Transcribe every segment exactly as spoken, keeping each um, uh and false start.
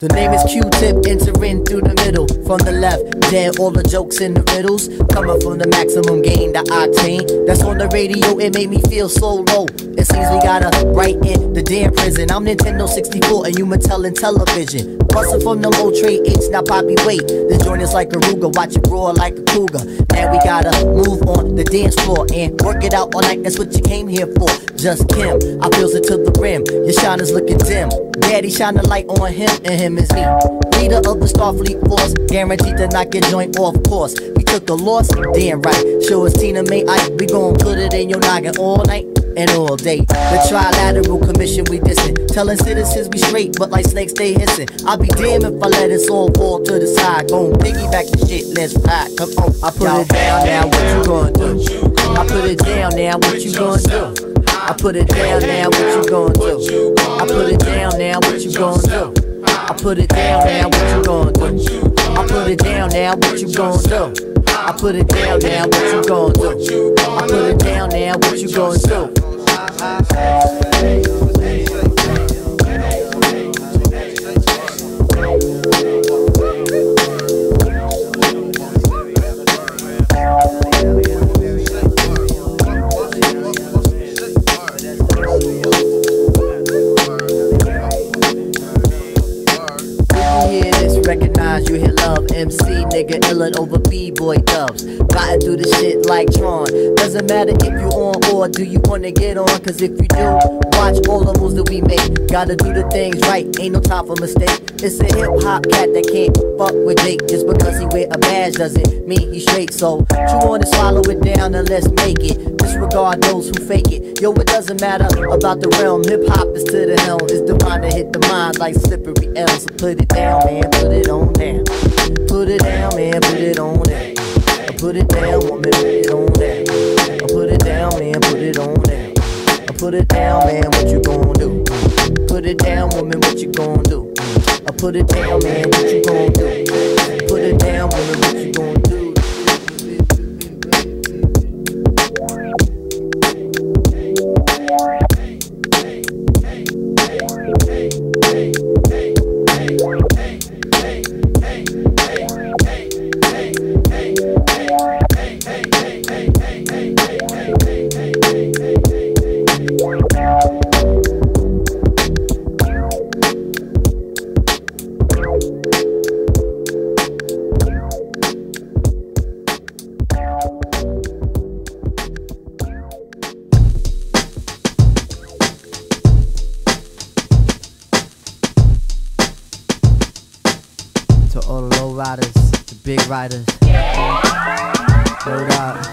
The name is Q-Tip, entering through the middle. From the left, dead all the jokes and the riddles. Coming from the maximum gain, the octane. That's on the radio, it made me feel so low. It seems we gotta write in the damn prison. I'm Nintendo sixty-four and you Mattel and television. Bustin' from the low trade H, now poppy wait. The joint is like a Ruger, watch it roar like a cougar. Now we gotta move on the dance floor and work it out all night, that's what you came here for. Just Kim, I feels it to the rim. Your shine is looking dim. Daddy shine the light on him and him is me. Leader of the Starfleet force, guaranteed to knock your joint off course. We took a loss, damn right. Show us Tina May Ike, we gon' put it in your noggin all night and all day. The Trilateral Commission we dissin', telling citizens we straight, but like snakes they hissin'. I'll be damned if I let us all fall to the side. Gon' piggyback the shit, let's ride. Come on, I put it down now, what you gon' do? I put it down now, what you gon' do? I put it down now, what you gon' do? I put it down now, what you gon' do? I put it down now, what you gon' do? I put it down now, what you gon' do? I put it down now, what you gon' do? I put it down now, what you gon' do? Recognize you hear love, M C nigga illin' over B-boy dubs. Riding through the shit like Tron. Doesn't matter if you on or do you wanna get on, cause if you do, watch all the moves that we make. Gotta do the things right, ain't no time for mistake. It's a hip-hop cat that can't fuck with Jake. Just because he wear a badge doesn't mean he straight. So, you wanna swallow it down and let's make it. Disregard those who fake it. Yo, it doesn't matter about the realm. Hip-hop is to the helm. It's divine to hit the mind like slippery L. So put it down, man, put it on down. Put it down, man, put it on down. Put it down, woman, put it on down. Put it down, man, put it on down. Put it down, man, what you gon' do? Put it down, woman, what you gon' do? Put it down, man, what you gon' do? Put it down, woman, what you gon' do? Big riders, no doubt.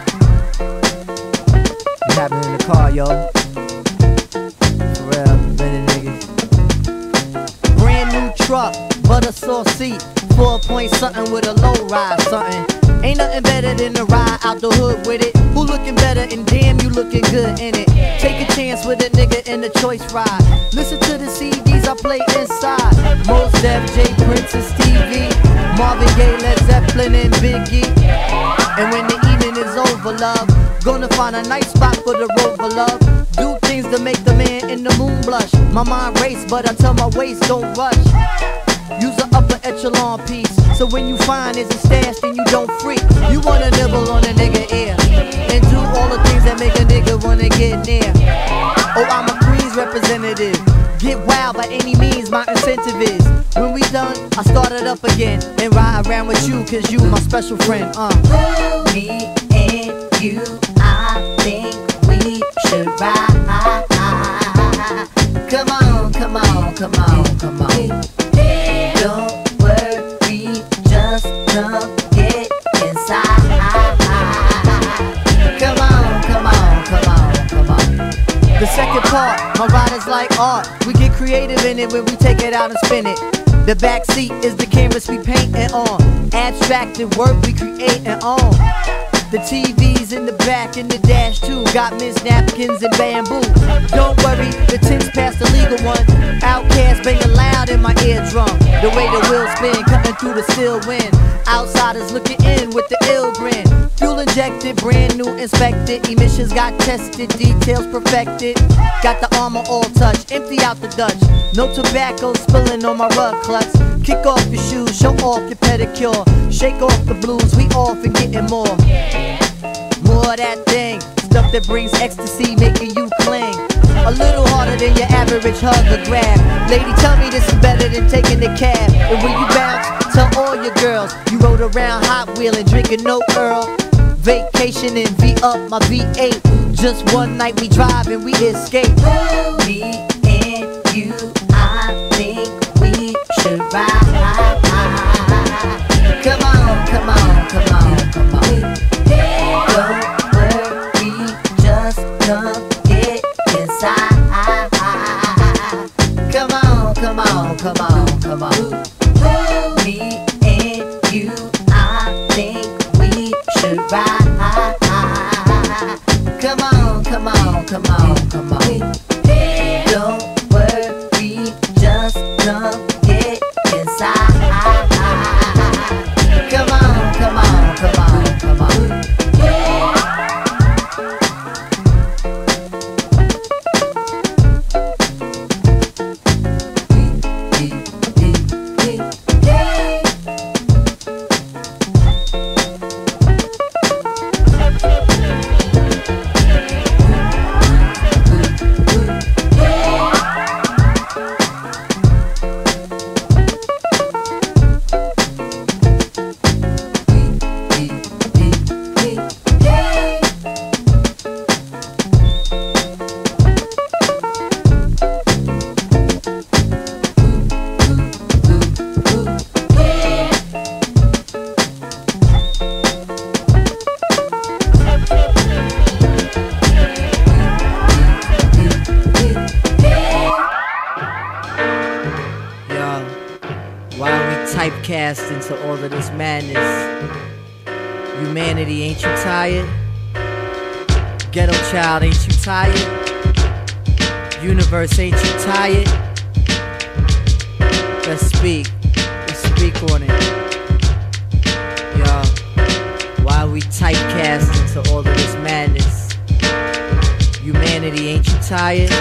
It happened in the car, yo. For real, many niggas. Brand new truck, butter sauce seat, four point something with a low ride something. Ain't nothing better than to ride out the hood with it. Who looking better and damn you looking good in it. Take a chance with a nigga in the choice ride. Listen to the C Ds I play inside. Mos Def, J Prince and Stevie, Marvin Gaye, Led Zeppelin and Biggie. And when the evening is over, love, gonna find a nice spot for the rover, love. Do things to make the man in the moon blush. My mind race, but I tell my waist don't rush. Use an upper echelon piece, so when you find it's a stash, then you don't freak. You wanna nibble on a nigga ear and do all the things that make a nigga wanna get near. Oh, I'm a Queens representative. Get wild by any means, my incentive is. When we done, I start it up again and ride around with you, cause you my special friend. Uh. Me and you, I think we should ride. Come on, come on, come on, come on. Don't worry, just come get inside. Come on, come on, come on, come on. The second part, my riders like art. We get creative in it when we take it out and spin it. The back seat is the canvas we paintin' on. Abstracted work we creatin' on. The T V's in the back and the dash too. Got Miss Napkins and bamboo. Don't worry, the tin's past the legal one. Outcast banging loud in my eardrum. The way the wheels spin, cutting through the still wind. Outsiders looking in with the ill grin. Fuel injected, brand new inspected. Emissions got tested, details perfected. Got the armor all touched, empty out the Dutch. No tobacco spilling on my rug clutch. Kick off your shoes, show off your pedicure. Shake off the blues, we off and getting more. More of that thing, stuff that brings ecstasy, making you cling. A little harder than your average hug or grab. Lady, tell me this is better than taking the cab. And when you bounce, tell all your girls you rode around Hot Wheeling, drinking no Earl. Vacation and V up my V eight. Just one night we drive and we escape. Me and you, I think we should ride. Come on, come on, come on, come on. Don't worry, just come get inside. Come on, come on, come on, come on. Me and you, I think we should ride. Come on, come on, come on, come on. Don't worry, just come get inside. Come on, come on, come on, come on. Typecast into all of this madness. Humanity, ain't you tired? Ghetto child, ain't you tired? Universe, ain't you tired? Let's speak, let's speak on it. Yo, why we typecast into all of this madness? Humanity, ain't you tired?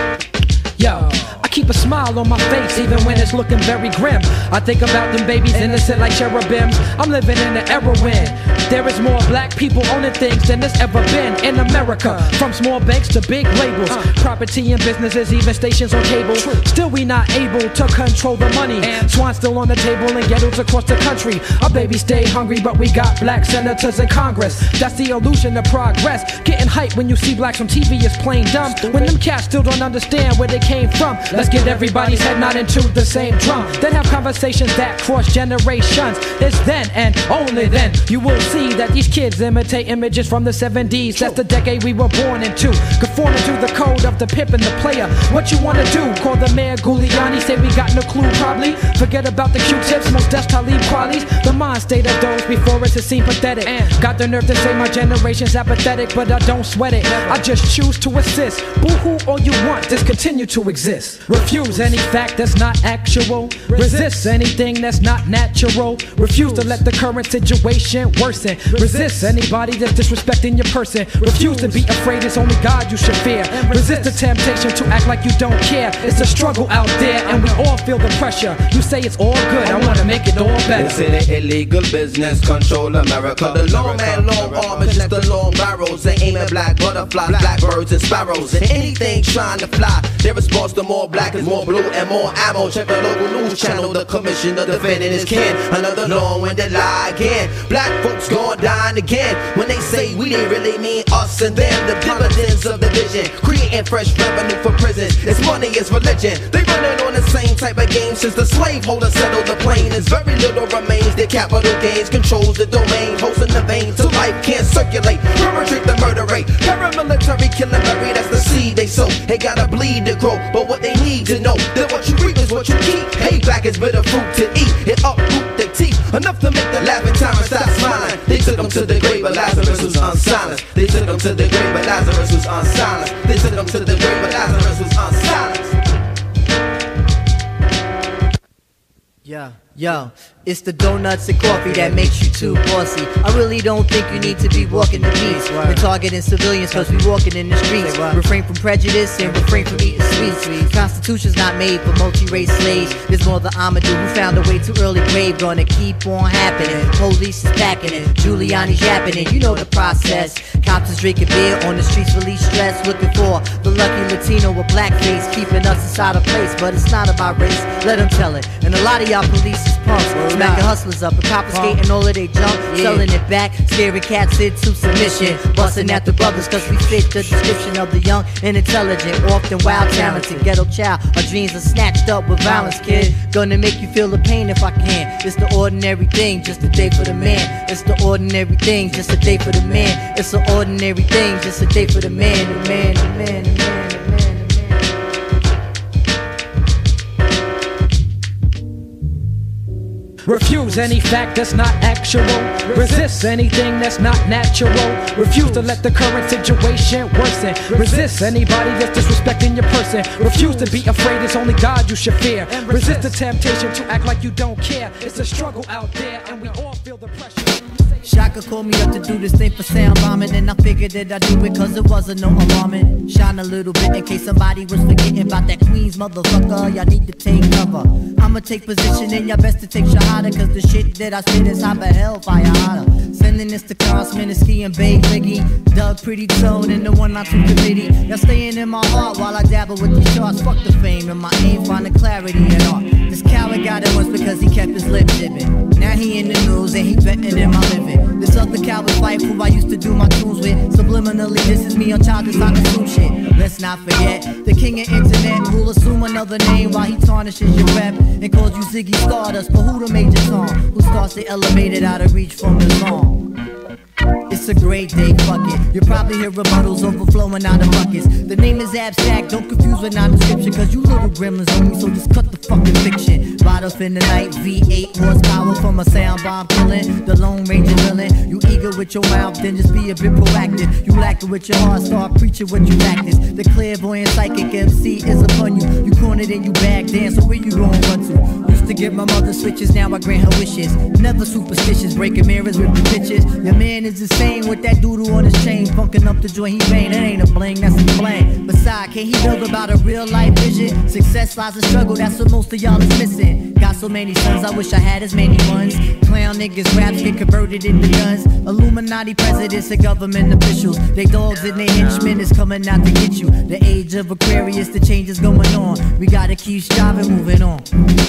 Yo, I keep a smile on my face even when it's looking very grim. I think about them babies innocent like cherubims. I'm living in an era when there is more black people owning things than there's ever been in America. From small banks to big labels, property and businesses, even stations on cable. Still we not able to control the money. Swine still on the table in ghettos across the country. Our babies stay hungry, but we got black senators in Congress. That's the illusion of progress. Getting hype when you see blacks on T V is plain dumb. When them cats still don't understand where they came from. Let's get everybody's head nodding to the same drum. Then have conversations that cross generations. It's then and only then you will see that these kids imitate images from the seventies. That's the decade we were born into. Conforming to the code of the pimp and the player. What you wanna do? Call the mayor Giuliani. Say we got no clue probably. Forget about the Q-tips, most deaths Talib Kweli. The mind state of those before us, it seemed pathetic. Got the nerve to say my generation's apathetic, but I don't sweat it. I just choose to assist. Boo-hoo all you want, just continue to exist. Refuse any fact that's not actual. Resist anything that's not natural. Refuse to let the current situation worsen. Resist anybody that's disrespecting your person. Refuse to be afraid, it's only God you should fear. Resist the temptation to act like you don't care. It's a struggle out there and we all feel the pressure. You say it's all good, I wanna make it all better. They say the illegal business control America. The long man, long arm is just the long barrels. They aim at black butterflies, blackbirds and sparrows. And anything trying to fly, their response to more black is more blue and more ammo. Check the local news channel, the commissioner defending his kin. Another long-winded lie again. Black folks gone dying again. When they say we, they really mean us and them. The dividends of division, creating fresh revenue for prisons. It's money, it's religion. They running on the same type of game since the slaveholder settled the plane. There's very little remains. Their capital gains controls the domain, hosting the vein so life can't circulate. Perpetrate the murder rate. Paramilitary killing Mary, that's the seed they sow. They gotta bleed to grow, but what they need to know that what you reap is what you keep. Hey, black is bitter fruit to eat. It uproot the teeth, enough to make the laughing time and stop smiling. They took him to the grave, but Lazarus was unsilenced. They took him to the grave, but Lazarus was unsilenced. They took him to the grave, but Lazarus was unsilenced. Yeah, Yo, it's the donuts and coffee that makes you too bossy. I really don't think you need to be walking the beats. We're targeting civilians cause we walking in the streets. Refrain from prejudice and refrain from eating sweets. Constitution's not made for multi-race slaves. There's more than Amadou who found a way to early grave. Gonna keep on happening. Police is packing it. Giuliani's yapping it. You know the process. Cops is drinking beer on the streets, release stress. Looking for the lucky Latino with blackface, keeping us inside a place. But it's not about race, let them tell it. And a lot of y'all police is punks, smacking hustlers up and confiscating all of they junk, yeah. Selling it back, scaring cats into submission, busting at the brothers cause we fit the description of the young and intelligent, often wild, talented ghetto child. Our dreams are snatched up with violence, kid. Gonna make you feel the pain if I can. It's the ordinary thing, just a day for the man. It's the ordinary thing, just a day for the man. It's the ordinary thing, just a day for the man, the man, the man, the man, the man. Refuse any fact that's not actual. Resist anything that's not natural. Refuse to let the current situation worsen. Resist anybody that's disrespecting your person. Refuse to be afraid, it's only God you should fear. Resist the temptation to act like you don't care. It's a struggle out there and we all feel the pressure. Shaka called me up to do this thing for sound bombing, and I figured that I'd do it cause it wasn't no alarming. Shine a little bit in case somebody was forgetting about that Queens motherfucker. Y'all need to take cover. I'ma take position and y'all best to take shahada, cause the shit that I spit is hot but hellfire hotter. Sending this to Carl Sminsky and Bay Biggie, Doug Pretty Tone and the one I two committee. Y'all staying in my heart while I dabble with these charts. Fuck the fame and my aim, finding clarity in art. This coward got it once because he kept his lip dipping. Now he in the news and he betting in my living. This other coward fight who I used to do my tunes with. Subliminally, this is me on childish side of some shit. Let's not forget the king of internet who'll assume another name while he tarnishes your rep and calls you Ziggy Stardust. But who the major song? Who starts the elevated out of reach from the song? It's a great day, fuck it. You'll probably hear rebuttals overflowing out of buckets. The name is abstract, don't confuse with non-description, cause you little gremlins on me, so just cut the fucking fiction. Ride off in the night, V eight horsepower from a sound bomb killing. The Lone Ranger villain. You eager with your mouth, then just be a bit proactive. You lacking with your heart, start preaching what you practice. The clairvoyant psychic M C is upon you. You cornered and you back down, so where you gon' run to? Used to give my mother switches, now I grant her wishes. Never superstitious, breaking mirrors with the pictures. Your man is insane with that doodle on his chain, funking up the joint he vain. That ain't a bling, that's a bling. Besides, can't he build about a real life vision? Success lies in struggle, that's what most of y'all is missing. Got so many sons, I wish I had as many ones. Clown niggas, raps get converted into guns. Illuminati presidents and government officials, they dogs and they henchmen is coming out to get you. The age of Aquarius, the change is going on. We gotta keep striving, moving on.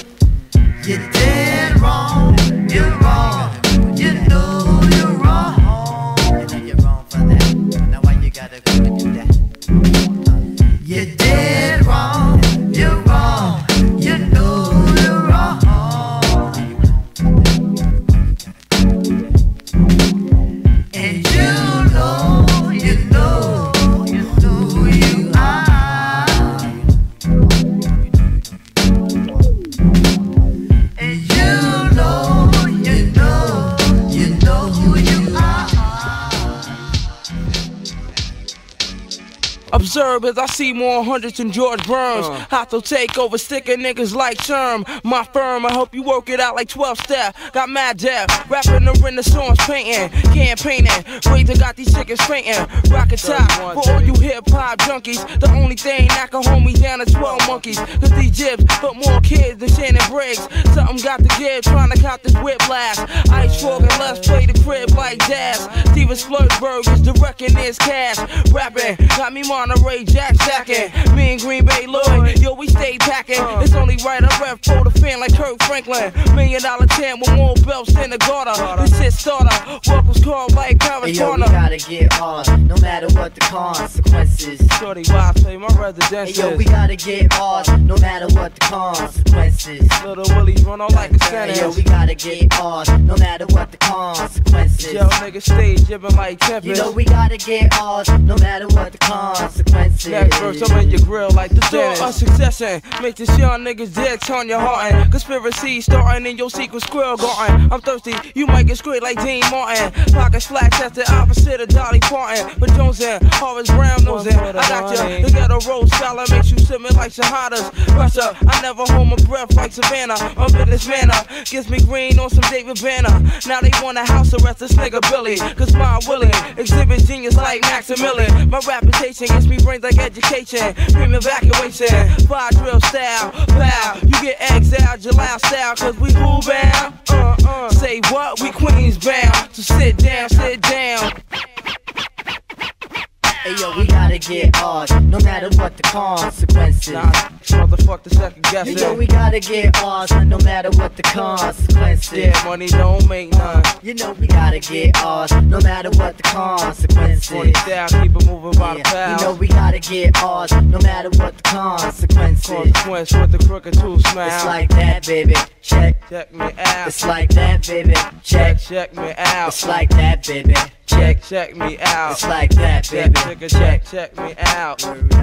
You're dead wrong, you're wrong, you know you're wrong. You know you're wrong for that, now why you gotta go and do that? You're dead wrong, you're wrong, you know you're wrong. And you know, you know, you know who you are. And you know, you know, you know who you are. Observe as I see more hundreds than George Burns. Uh. Hot to take over, sticking niggas like Sherm. My firm, I hope you work it out like twelve step. Got mad death, rapping the Renaissance painting, campaigning. Razor got these chickens fainting. Rocket top for all you hip hop junkies. The only thing that can hold me down is twelve monkeys. Cause these jibs put more kids than Shannon Briggs. Something got to give, trying to count this whiplash. Ice frog and let's play the crib like jazz. Steven Splurgeberg is directing this cash. Rapping got me Monterey Jack stacking. Me and Green Bay Lloyd, yo, we stay packing. It's only right I rep for the fan like Kirk Franklin. Million dollar tent with more belts than the garter. This shit starter, welcome's called like Paratona. Hey, yo, we gotta get hard, no matter what the consequences. Shorty, why I say my residence Hey, yo, we gotta get hard, no matter what the consequences. Little Willies run on like a sentence. Hey, yo, we gotta get hard, no matter what the consequences. Yo, niggas stay jibbing like Tempest. You know we gotta get hard, no matter what the consequences. consequences. Next verse, I'm in your grill like the door of succession. Make this young niggas dead, turn your heart in. Conspiracy starting in your secret squirrel garden. I'm thirsty, you might get screwed like Dean Martin. Pockets flat, that's the opposite of Dolly Parton. But Jones in, Horace Brown knows in. I got you, the ghetto road scholar makes you simmer like shahadas. Pressure, I never hold my breath like Savannah. My business manner gives me green on some David Banner. Now they want a house arrest this nigga Billy. Cause my Willie exhibit genius like Maximilian. My reputation gets me brains like education. Dream evacuation, fire drill style. Pow, you get exiled, July style. Cause we who bound? Uh, uh. Say what? We Queens bound. So sit down, sit down. Hey yo, we gotta get ours, no matter what the consequences. Nah, motherfuck the second guessing. Hey yo, we gotta get ours, no matter what the consequences. Yeah, money don't make none. You know we gotta get ours, no matter what the consequences. twenty down, keep it moving by the pound. You know we gotta get ours, no matter what the consequences. Consequence with the crooked two smile. It's like that, baby. Check, check me out. It's like that, baby. Check, check me out. It's like that, baby. Check, check me out. It's like that, baby. Check, check, check me out.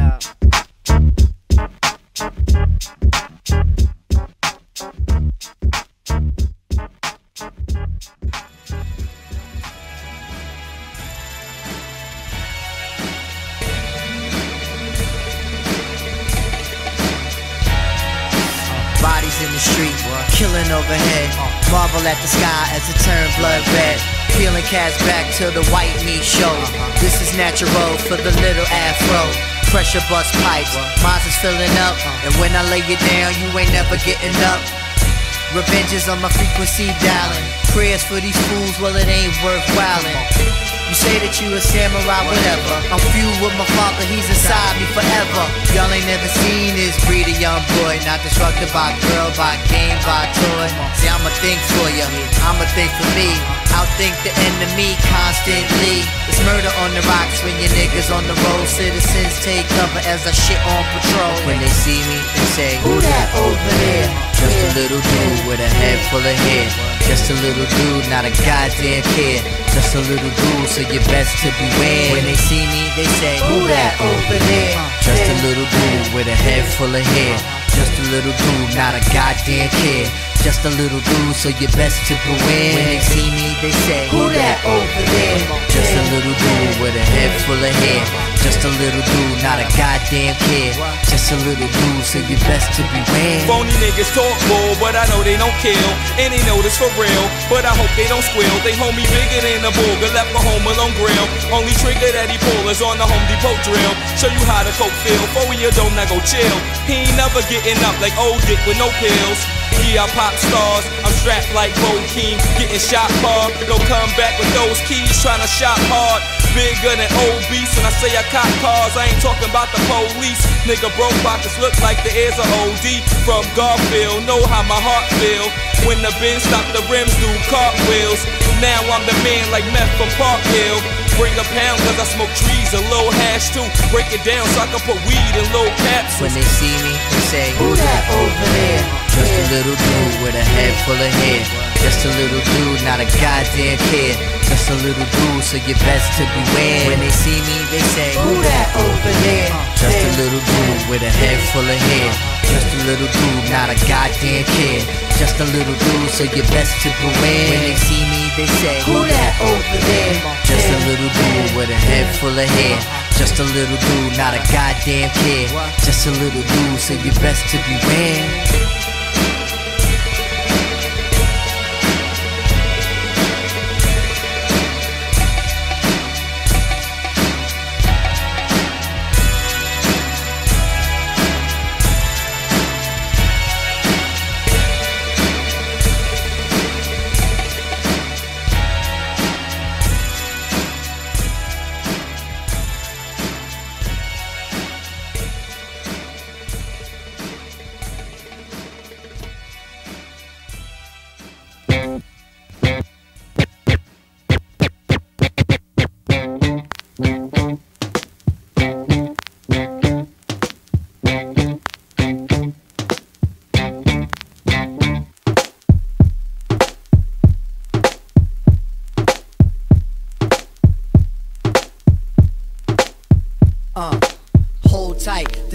Bodies in the street, killing overhead. Marvel at the sky as it turned blood red. Peeling cats back to the white meat show. This is natural for the little afro. Pressure bust pipes, mine is filling up. And when I lay it down, you ain't never getting up. Revenge is on my frequency dialing. Prayers for these fools, well it ain't worth wildin'. You say that you a samurai, whatever. I'm feud with my father, he's inside me forever. Y'all ain't never seen this breed of young boy. Not disrupted by girl, by game, by toy. See, I'ma think for ya, I'ma think for me. Outthink the enemy constantly. It's murder on the rocks when your niggas on the road. Citizens take cover as I shit on patrol. When they see me, they say, who that over there? Just a little dude with a head full of hair. Just a little dude, not a goddamn kid. Just a little dude, so you best to beware. When they see me, they say, who that over there? Just a little dude with a head full of hair. Just a little dude, not a goddamn kid. Just a little dude, so you best to beware. When they see me, they say, who that over there? Just a little dude with a head full of hair. Just a little dude, not a goddamn kid. Just a little dude, so you best to beware. Phony niggas talk bull, but I know they don't kill. And they know this for real, but I hope they don't squeal. They hold me bigger than a booger, left a home alone grill. Only trigger that he pull is on the Home Depot drill. Show you how the coke feel, for your dome, now go chill. He ain't never getting up like old dick with no pills. Yeah, I pop stars, I'm strapped like Bo King, getting shot hard. Don't come back with those keys, tryna shop hard. Bigger than old beasts, and I say I cop cars, I ain't talking about the police. Nigga, broke pockets look like the ears of O D. From Garfield, know how my heart feel. When the bin stop, the rims do cartwheels. Now I'm the man like meth from Park Hill. Bring a pound cause I smoke trees, a little hash too. Break it down so I can put weed in little capsules. When they see me, they say, who that over there? Just a little dude with a head full of hair. Just a little dude, not a goddamn kid. Just a little dude, so you best to beware. When they see me, they say, who that over there? Just a little dude with a head full of hair. Just a little dude, not a goddamn kid. Just a little dude, so you best to beware. When they see me, they say, who that over there? Just a little dude with a head full of hair. Just a little dude, not a goddamn kid. Just a little dude, so you best to beware.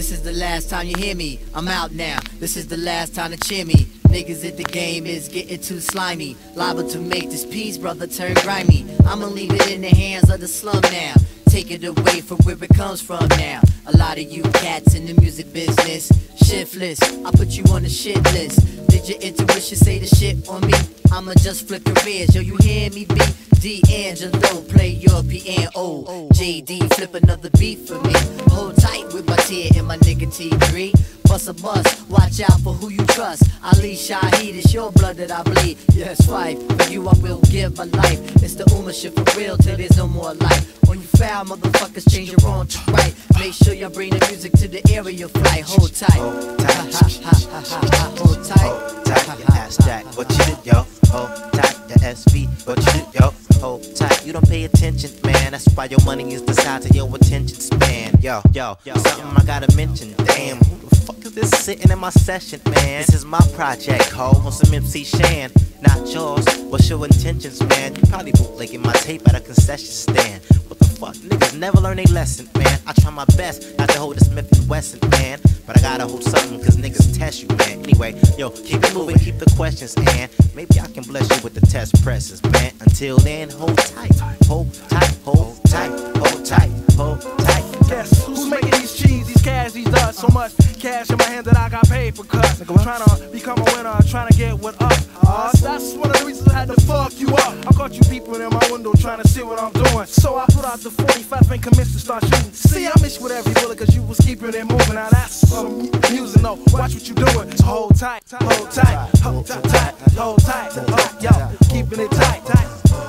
this is the last time you hear me. I'm out now, this is the last time to cheer me. Niggas at the game is getting too slimy. Liable to make this piece, brother, turn grimy. I'ma leave it in the hands of the slum now. Take it away from where it comes from now. A lot of you cats in the music business, shiftless, I put you on the shit list. Did your intuition say the shit on me? I'ma just flip careers, yo, you hear me, B? D'Angelo, play your piano. J D, flip another beat for me. Hold tight with my tear and my nigga T three. Bust a bust, watch out for who you trust. Ali Shaheed, it's your blood that I bleed. Yes, right, for you I will give my life. It's the Uma shit for real till there's no more life. When you foul, motherfuckers change your wrong to right. Make sure y'all bring the music to the area flight. Hold tight. Hold tight. Hold tight. Hold tight. Your ass jack. What you did, yo? Hold tight. Your S V. What you did, yo? Hold tight. You don't pay attention, man. That's why your money is the size of your attention span. Yo, yo, yo. Something I gotta mention. Damn, who the fuck is this sitting in my session, man? This is my project, ho. On some M C Shan. Not yours. What's your intentions, man? You probably bootlegging my tape at a concession stand. What the fuck? Niggas never learn a lesson, man. I try my best not to hold a Smith and Wesson, man. But I gotta hold something, cause niggas test you, man. Anyway, yo, keep it moving, keep the questions, and maybe I can bless you with the test presses, man. Until then, hold tight, hold tight, hold tight, hold tight, hold tight. Yes, who's making these cheese, these cash, these dust? So much cash in my hand that I got paid for cuts. I'm trying to become a winner, trying to get what up. Uh, that's one of the reasons I had to fuck you up. I caught you people in my window trying to see what I'm doing. So I put out the forty-five and commenced to start shooting. See, I miss you with every bullet cause you was keeping it moving. Now that's some music, no, watch what you doing. So hold tight, hold tight, hold tight, tight, hold tight, hold, yo, keeping it tight, tight.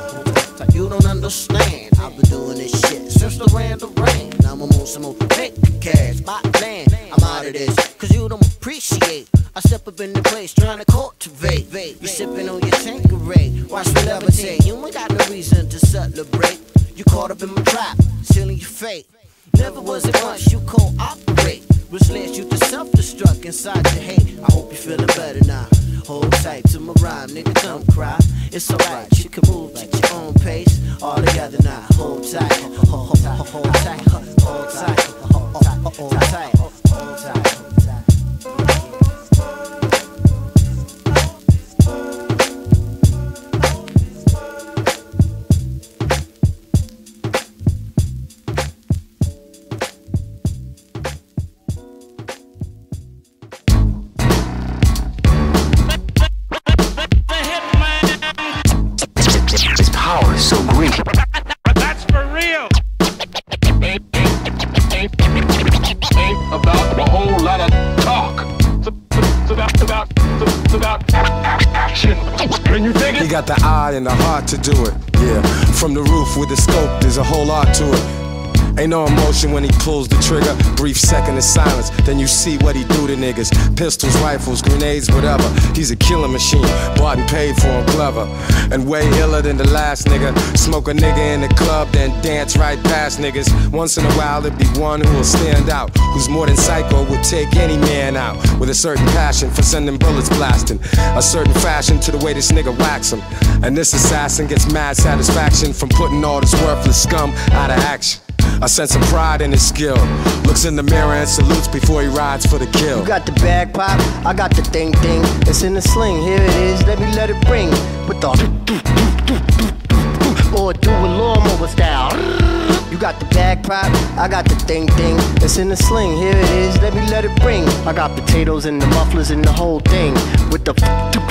You don't understand, I've been doing this shit since the rain of rain. Now I'm on some more big cash, buy land, I'm out of this, cause you don't appreciate. I step up in the place trying to cultivate. You sipping on your Tanqueray, watch me levitate. You ain't got no reason to celebrate. You caught up in my trap, sealing your fate. Never was it once you cooperate, which led you to self-destruct inside your hate. I hope you're feeling better now. Hold tight to my rhyme, nigga, don't cry. It's alright, you can move at your own pace. All together now, hold tight, hold, hold, hold, hold tight, hold tight, hold tight, hold tight, hold tight, hold tight. So green. That's for real. Ain't, ain't, ain't, ain't about a whole lot of talk. It's about, it's about, it's about action. Can you dig it? He got the eye and the heart to do it. Yeah, from the roof with the scope, there's a whole lot to it. Ain't no emotion when he pulls the trigger. Brief second of silence, then you see what he do to niggas. Pistols, rifles, grenades, whatever. He's a killing machine, bought and paid for him clever. And way iller than the last nigga. Smoke a nigga in the club, then dance right past niggas. Once in a while there'd be one who will stand out, who's more than psycho, would take any man out. With a certain passion for sending bullets blasting. A certain fashion to the way this nigga whacks him. And this assassin gets mad satisfaction from putting all this worthless scum out of action. A sense of pride in his skill. Looks in the mirror and salutes before he rides for the kill. You got the bag pop, I got the thing thing. It's in the sling, here it is, let me let it ring. With the or do a lawnmower style. You got the bag pop, I got the thing thing. It's in the sling, here it is, let me let it ring. I got potatoes and the mufflers and the whole thing. With the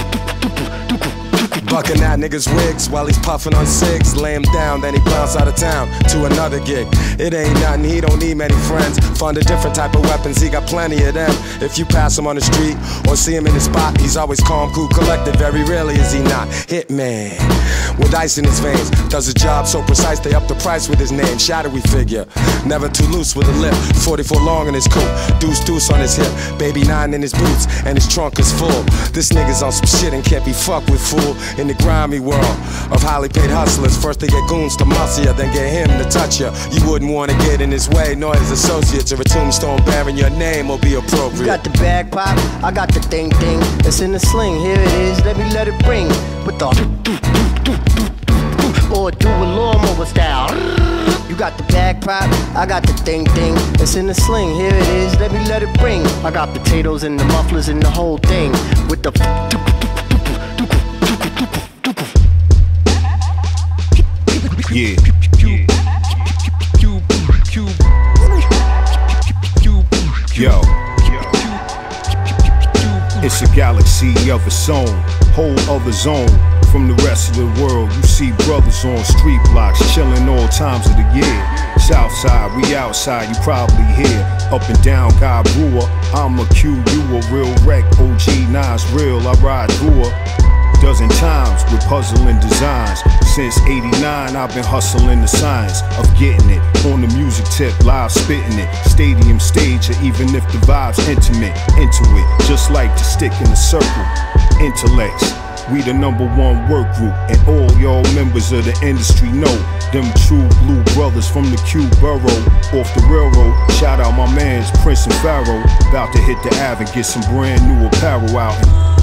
bucking at niggas' wigs while he's puffing on cigs. Lay him down, then he bounce out of town to another gig. It ain't nothing, he don't need many friends. Fund a different type of weapons, he got plenty of them. If you pass him on the street or see him in the spot, he's always calm, cool, collected. Very rarely is he not Hitman with ice in his veins. Does a job so precise they up the price with his name. Shadowy figure, never too loose with a lip. forty-four long in his coat, deuce deuce on his hip. Baby nine in his boots and his trunk is full. This nigga's on some shit and can't be fucked with, fool. In the grimy world of highly paid hustlers, first they get goons to muscle ya, then get him to touch ya. You wouldn't wanna get in his way, nor his associates, or a tombstone bearing your name will be appropriate. You got the bag pop, I got the thing thing. It's in the sling, here it is, let me let it ring. With the or do a lawnmower style. You got the bag pop, I got the thing thing, it's in the sling. Here it is, let me let it ring. I got potatoes and the mufflers and the whole thing with the yeah. Yo, it's a galaxy of its own, whole other zone from the rest of the world. You see brothers on street blocks chilling all times of the year. Southside, we outside, you probably hear. Up and down, God Brewer, I'm a Q, you a real wreck. O G nine's real, I ride through her dozen times with puzzling designs. Since eighty-nine, I've been hustling the science of getting it on the music tip, live spitting it, stadium stage, or even if the vibe's intimate, into it, just like to stick in a circle. Intellects, we the number one work group, and all y'all members of the industry know them true blue brothers from the Q Borough, off the railroad. Shout out my mans Prince and Pharaoh, about to hit the Ave and get some brand new apparel out.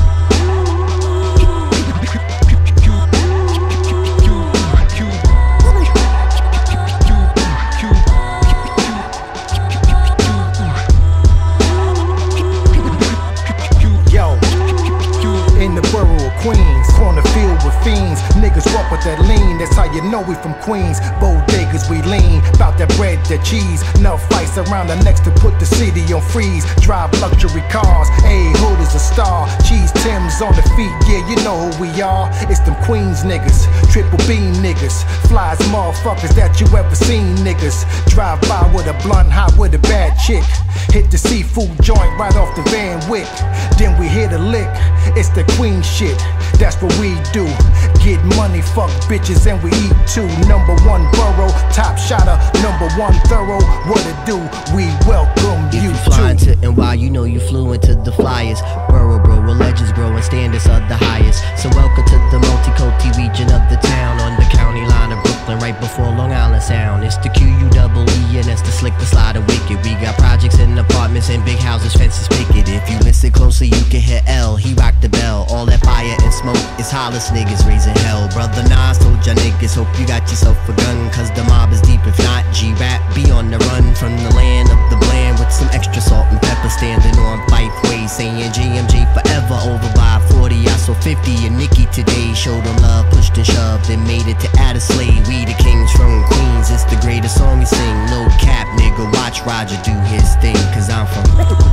Queens, corner filled with fiends. Niggas walk with that lean, that's how you know we from Queens. Bodegas, we lean, bout that bread, that cheese. Enough fights around the necks to put the city on freeze. Drive luxury cars, A hood is a star. Cheese Tim's on the feet, yeah, you know who we are. It's them Queens niggas, triple beam niggas. Flies motherfuckers that you ever seen niggas. Drive by with a blunt, hot with a bad chick. Hit the seafood joint right off the Van Wyck. Then we hit a lick, it's the Queen shit. That's what we do. Get money, fuck bitches, and we eat too. Number one borough, top shotter, number one thorough. What it do? We welcome if you, you flying too. to N Y, you know you flew into the flyers. Borough, bro, where legends grow and standards are the highest. So welcome to the multi-culti region of the town, on the county line of Brooklyn, right before Long Island Sound. It's the Q U double E, and that's the slick, the slider wicked. We got projects and apartments and big houses, fences picket. If you listen closer, you can hear L. He rocked the bell. All that fire and smoke is hollis niggas raising hell. Brother Nas told ya niggas, hope you got yourself a gun, cause the mob is deep. If not, G-Rap be on the run from the land of the bland, with some extra salt and pepper, standing on Fife Way, saying J M J forever. Over by forty, I saw fifty and Nicky today. Showed them love, pushed and shoved, and made it to Addersley. We the kings from Queens, it's the greatest song we sing. No cap, nigga, watch Roger do his thing, cause I'm from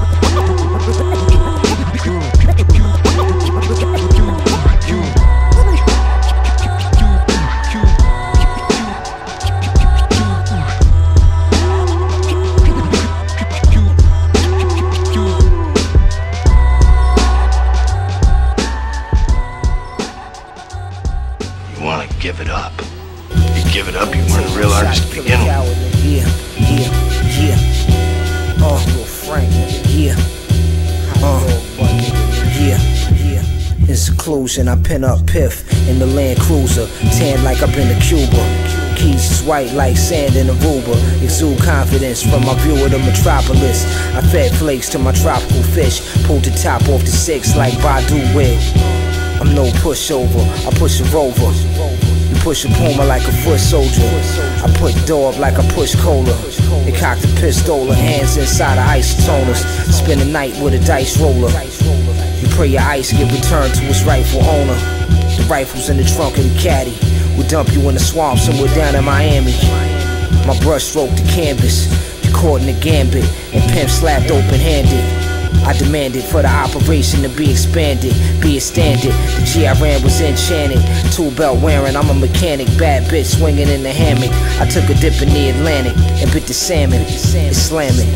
give it up. You give it up, you weren't a real artist to begin with. Yeah, yeah, yeah. Oh, little Frank, yeah. Uh, yeah, yeah. In seclusion, I pin up Piff in the Land Cruiser, tan like I've been to Cuba. Keys is white like sand in Aruba. Exude confidence from my view of the metropolis. I fed flakes to my tropical fish. Pulled the top off the six like Badu will. I'm no pushover, I push a rover. You push a Puma like a foot soldier. I put dough up like I push cola. They cocked a pistol, hands inside of isotoners. Spend the night with a dice roller. You pray your ice get returned to its rightful owner. The rifle's in the trunk of the caddy. We'll dump you in the swamp somewhere down in Miami. My brush stroked the canvas. You caught in the gambit and pimp slapped open-handed. I demanded for the operation to be expanded, be a standard. The G I ran was enchanted. Two belt wearing, I'm a mechanic. Bad bitch swinging in the hammock. I took a dip in the Atlantic and bit the salmon. It's slamming.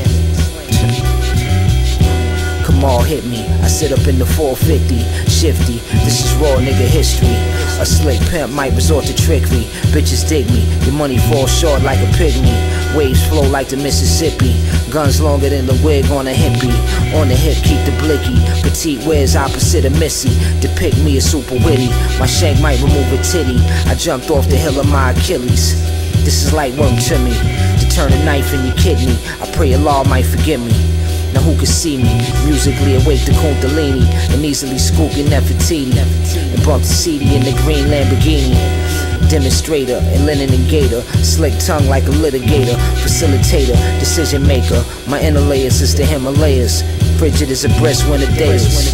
Come on, hit me. I sit up in the four fifty, shifty. This is raw nigga history. A slick pimp might resort to trickery. Bitches dig me. Your money falls short like a pygmy. Waves flow like the Mississippi. Guns longer than the wig on a hippie. On the hip, keep the blicky. Petite wears opposite of Missy. Depict me as super witty. My shank might remove a titty. I jumped off the hill of my Achilles. This is light work to me. To turn a knife in your kidney. I pray Allah might forgive me. Now who can see me? Musically awake to Kundalini and easily scoop your Nefertiti and bump the C D in the green Lamborghini. Demonstrator and linen and gator, slick tongue like a litigator, facilitator, decision maker. My inner layers is the Himalayas, frigid as a breast when the day is.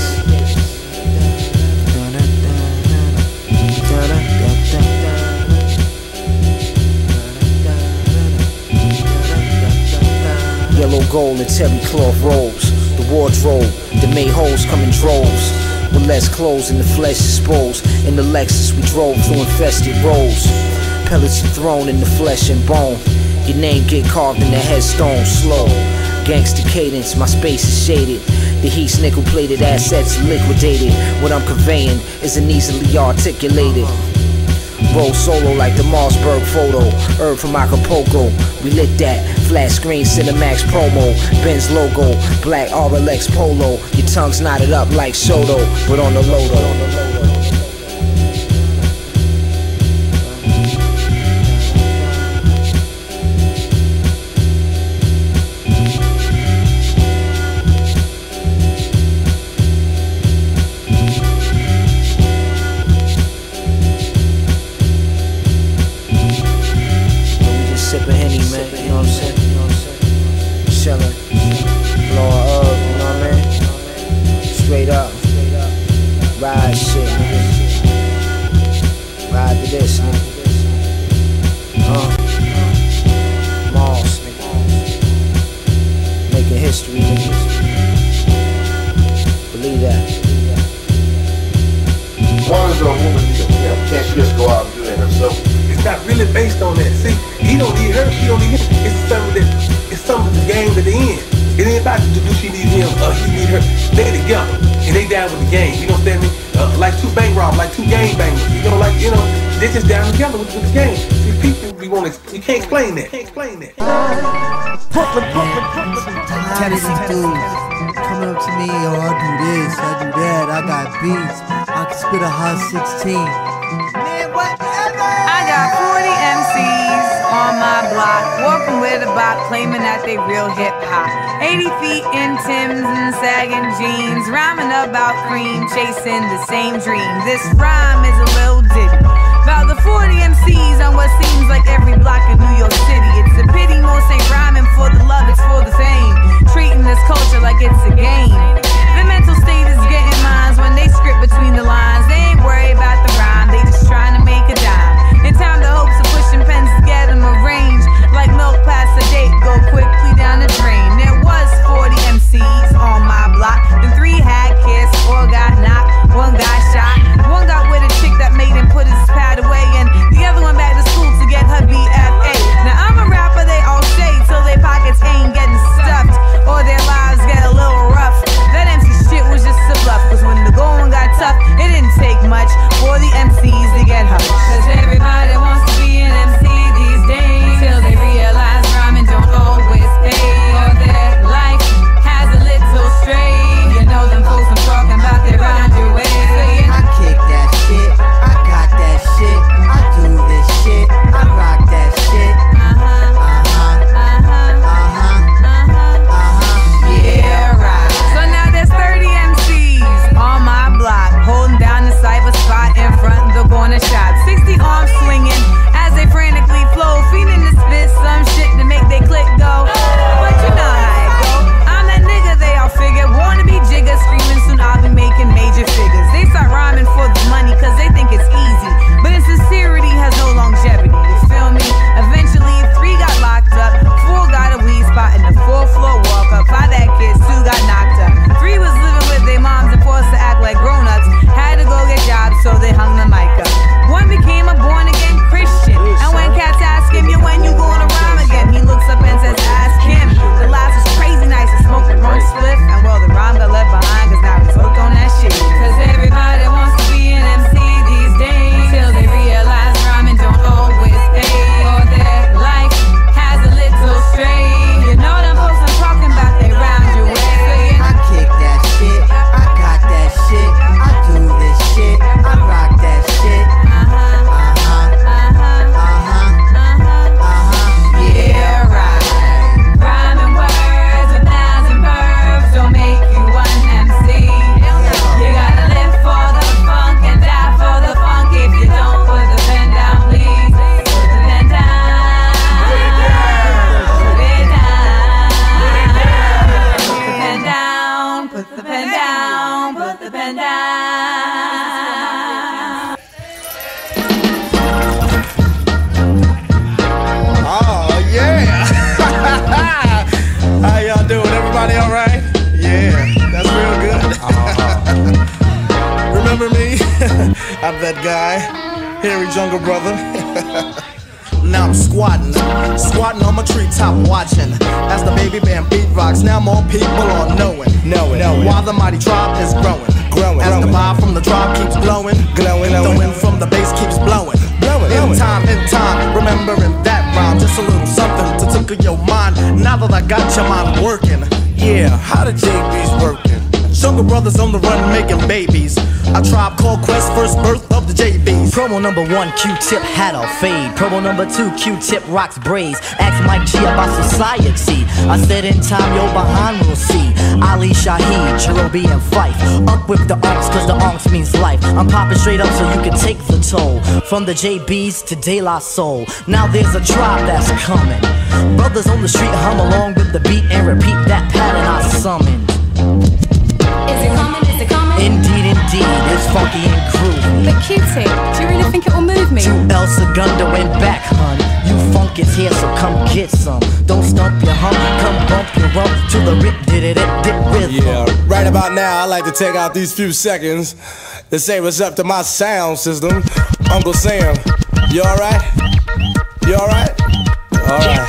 Yellow gold and terry cloth robes, the wardrobe that made holes come in droves. With less clothes and the flesh exposed. In the Lexus we drove through infested roads. Pellets are thrown in the flesh and bone. Your name get carved in the headstone slow. Gangster cadence, my space is shaded. The heat's nickel-plated assets liquidated. What I'm conveying isn't easily articulated. Roll solo like the Marsburg photo. Herb from Acapulco, we lit that. Flat screen Cinemax promo. Benz logo, black R L X polo. Your tongue's knotted up like Soto, but on the low. Explain that. Explain that. Brooklyn, Brooklyn, Brooklyn. Tennessee dudes coming up to me, yo, I do this, I do that, I got beats, I can spit a hot sixteen. Man, whatever. I got forty M Cs on my block, walking with a bop, claiming that they real hip hop. eighty feet in Timbs and sagging jeans, rhyming about cream, chasing the same dream. This rhyme is a little ditty about the forty M Cs on what seems like every block in New York City. It's a pity most ain't rhyming for the love, it's for the fame. Treating this culture like it's a game. The mental state is getting minds when they script between the lines. They ain't worried about the rhyme, they just trying to make a dime. In time the hopes of pushing pens to get them arranged. Like milk past a date, go quickly down the drain. There was forty M Cs on my block. The three had kids, four got knocked, one got shot. One got with a chick that made him put his pad away, and the other one back to school to get her B F A. Now I'm a rapper, they all say, till their pockets ain't getting stuffed, or their lives get a little rough. That M C shit was just a bluff, cause when the going got tough, it didn't take much for the M Cs to get hushed. Cause everybody wants to be an M C these days, till they realize rhyming don't always pay, or their life has a little stray. You know them folks I'm talking about, they rhymed your way. I kick that shit, I got that shit, I do this shit, I rock that shit. Uh-huh, uh-huh, uh-huh, uh-huh, uh-huh, yeah, right. So now there's thirty M Cs on my block, holding down the cypher spot in front of the corner I'm that guy, Harry's younger brother. Now I'm squatting, squatting on my treetop watching as the baby band beat rocks. Now more people are knowing, knowing, knowing. While the mighty tribe is growing, growing. As growing. The vibe from the tribe keeps glowing, glowing. The wind from the bass keeps blowing, blowing. In time, in time, remembering that rhyme. Just a little something to tickle your mind. Now that I got your mind working, yeah. How the J B's working? Younger brothers on the run making babies. A tribe called Quest, first birth of the J B's. Promo number one, Q-Tip had a fade. Promo number two, Q-Tip rocks braids. Ask Mike G about society. I said in time, yo, behind we'll see. Ali Shaheed, Cherobi and Fife. Up with the onks, cause the onks means life. I'm popping straight up so you can take the toll. From the J B's to De La Soul. Now there's a tribe that's coming. Brothers on the street hum along with the beat and repeat that pattern I summoned. Is it coming? Is it coming? Indeed, indeed, it's funky and groovy. But Q-Tip, do you really think it will move me? To El Segundo and back, hun. You funk is here, so come get some. Don't stump your hump, come bump your rump to the rip, did it, it, dip rhythm. Yeah, right about now, I like to take out these few seconds to say what's up to my sound system. Uncle Sam, you alright? You alright? Alright.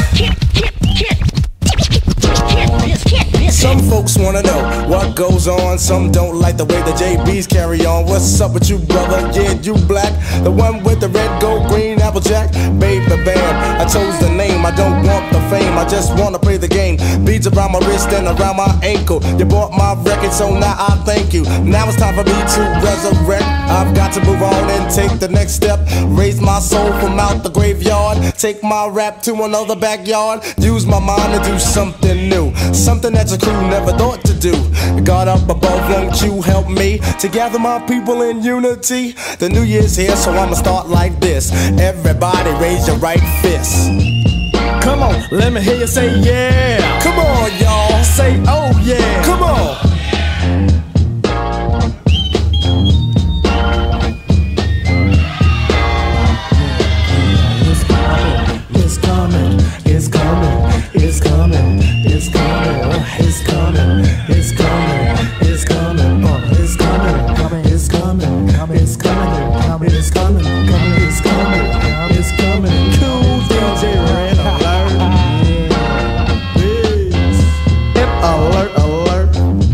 Some folks wanna know what goes on. Some don't like the way the J B's carry on. What's up with you, brother? Yeah, you black, the one with the red, gold, green, applejack. Babe, the band, I chose the name. I don't want the fame, I just wanna play the game. Beads around my wrist and around my ankle. You bought my record, so now I thank you. Now it's time for me to resurrect. I've got to move on and take the next step. Raise my soul from out the graveyard. Take my rap to another backyard. Use my mind to do something new, something that your crew never thought to do. God up above, won't you help me to gather my people in unity? The new year's here, so I'ma start like this. Everybody raise your right fist. Come on, let me hear you say yeah. Come on, y'all, say oh yeah. Come on. It's coming, it's coming, it's coming, it's coming, it's coming, it's coming, it's coming, oh, it's coming, coming, it's coming, coming, it's coming, coming, it's coming, coming, it's coming, it's coming. Cool D J Red alert, hip alert, alert.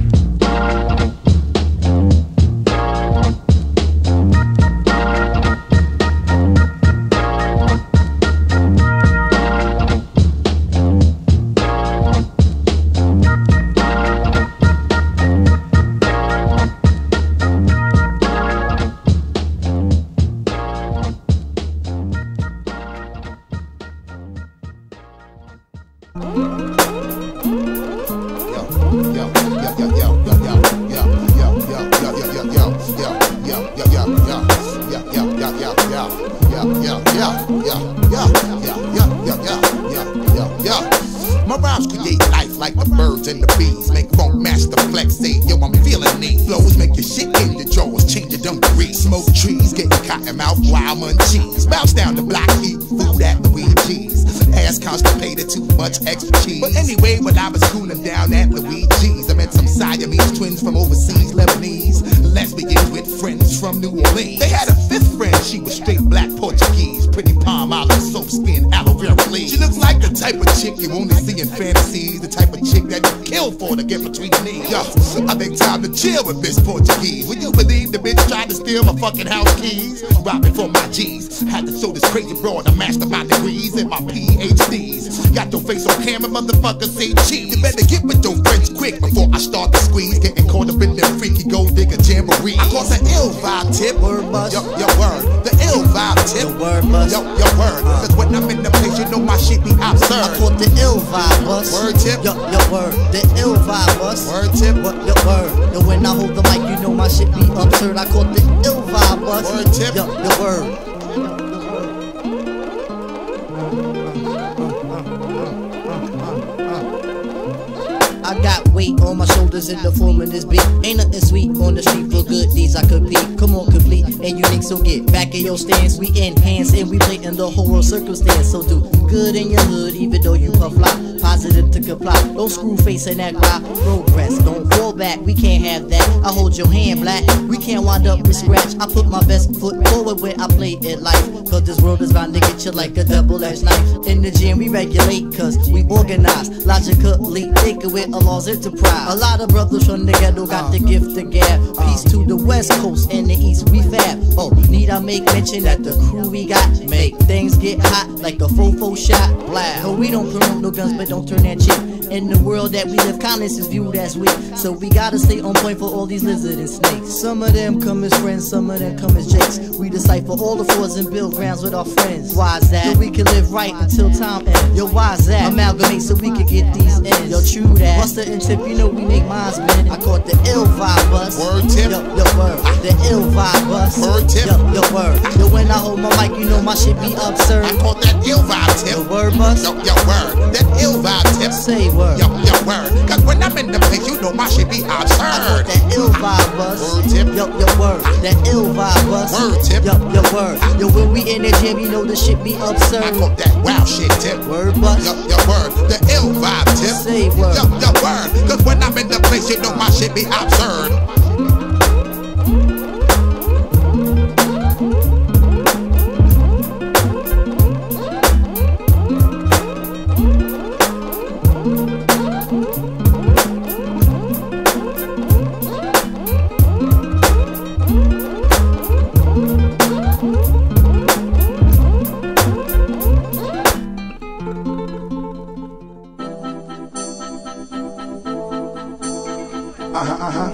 My rhymes create life like the birds and the bees. Make funk master flex, say, yo, I'm feeling these flows. Make your shit in your drawers, change your dungarees. Smoke trees, getting cotton mouth, wild munchies. Bounce down the block, eat food at Luigi's. Ass constipated, too much extra cheese. But anyway, when I was cooling down at Luigi's, I met some Siamese twins from overseas, Lebanese. Lesbians with friends from New Orleans. They had a fifth friend, she was straight black Portuguese. Pretty palm olive, soap skin, aloe vera leaves. She looks like the type of chick you only see in fantasies. The type of chick that you kill for to get between your knees. Yo, I think time to chill with Miss Portuguese. Would you believe the bitch tried to steal my fucking house keys? Robbing for my G's. Had to show this crazy broad I master my degrees and my P H Ds. Got your face on camera, motherfucker, say cheese. You better get with your friends quick before I start to squeeze. Getting caught up in them freaky gold digger jamboree. I cause an ill vibe tip. Word bust. Yo, yo, word. The ill vibe tip. The word bust. Yo, yo, word. Cause when I'm in the place, you know my shit be absurd. I caught the ill vibe bust. Word tip. Yo, yo, word. The ill vibe bust. Word tip. What, yo, word. Yo, when I hold the mic, you know my shit be absurd. I caught the ill vibe bust. Word tip. Yo, yo, word. I got weight on my shoulders in the form of this beat. Ain't nothing sweet on the street for good deeds I could be. Come on, complete and unique, so get back in your stance. We enhance and we play in the whole world circumstance. So do good in your hood, even though you puff fly. Positive to comply. Don't screw face and act right. Progress, don't fall back, we can't have that. I hold your hand, black. We can't wind up with scratch. I put my best foot forward when I play it life. Cause this world is bound to get you like a double-edged knife. In the gym, we regulate, cause we organize. Logically, think of it a law's enterprise. A lot of brothers from the ghetto got the gift of gab. Peace to the west coast and the east, we fab. Oh, need I make mention that the crew we got make things get hot like a fofo shot. Blast. No, we don't promote no guns, but don't turn that cheek. In the world that we live, kindness is viewed as weak. So we gotta stay on point for all these lizards and snakes. Some of them come as friends, some of them come as jakes. We decipher all the frauds and build grounds with our friends. Why's that? So we can live right until time ends. Yo, why's that? Amalgamate so we can get these ends. Yo, true that. Busta and Tip, you know we make minds, man. I caught the ill vibe bus. Word Tip. Yo, yo, word. The ill vibe bus. Word Tip. Yo, yo, word. Yo, when I hold my mic, you know my shit be absurd. I caught that ill vibe Tip. Yo, word bus. Yo, yo, word. That ill vibe Tip. Say word. Yo, yo, word. Cause when I'm in the place, you know my shit be absurd. I caught that ill vibe bus. Word Tip. Yo, yo, word. That ill vibe bus. Word Tip. Yo, yo, word. Yo, when we in the gym, you know the shit be absurd. I caught that wow shit Tip. Word bus. Yo, yo, word. The ill vibe Tip. Say word. Yo, yo, word. Cause when I'm in the place, you know my shit be absurd. Uh-huh, uh-huh.